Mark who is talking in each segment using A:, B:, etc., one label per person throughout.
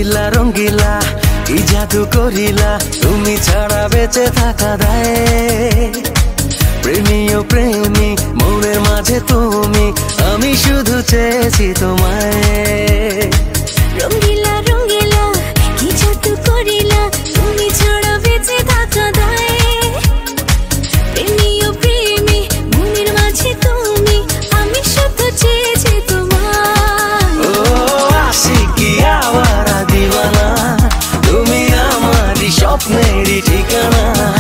A: রঙ্গিলা কি জাদু করিলা তুমি ছাড়া বেঁচে থাকা দায় প্রেমীয় প্রেমী মনের মাঝে তুমি আমি শুধু চেয়েছি তোমায়
B: রঙ্গিলা রঙ্গিলা কি জাদু করিলা তুমি ছাড়া বেঁচে থাকা দায় প্রেমীয় প্রেমী মনের মাঝে তুমি আমি শুধু চেয়েছি তোমায়
A: ও আশিকি আওয়ারা দিওয়ানা তুমি আমারই স্বপ্নেরই ঠিকানা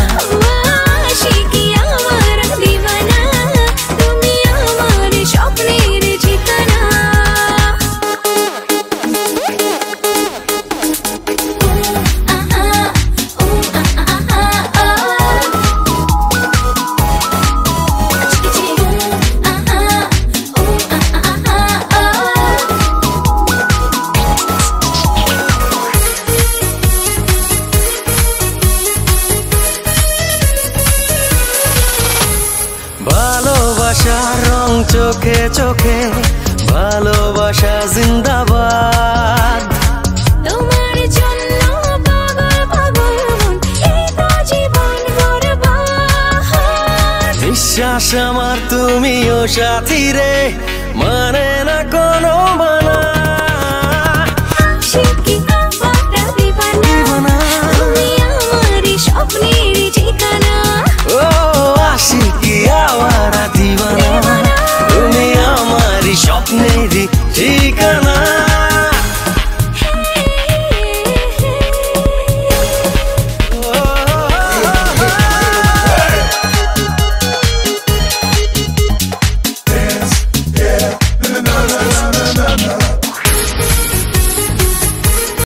A: ভালোবাসার রং চোখে চোখে ভালোবাসা জিন্দাবাদ
B: তোমার জন্য পাগল পাগল মন এই তো জীবন বরবাদ
A: বিশ্বাস আমার তুমিও সাথী রে মানে না কোনো